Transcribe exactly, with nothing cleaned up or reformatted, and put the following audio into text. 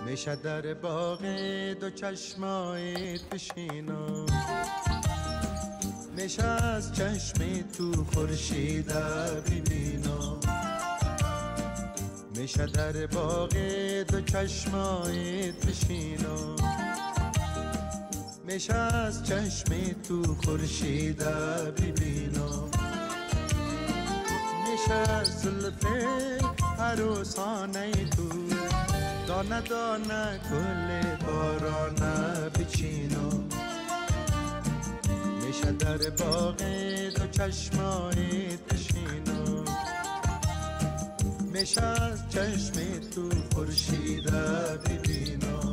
میشه در باغ دو چشمایت بشینم، میشه از چشم تو خورشید ببینم، میشه در باغ دو چشمایت بشینم، میشه از چشم تو خورشید ببینم، میشه از زلف عروسانه تو دانه دانه گل بارانه بچینم، میشه در باغ دو چشمایت بشینم، میشه از چشم تو خورشید ببینم.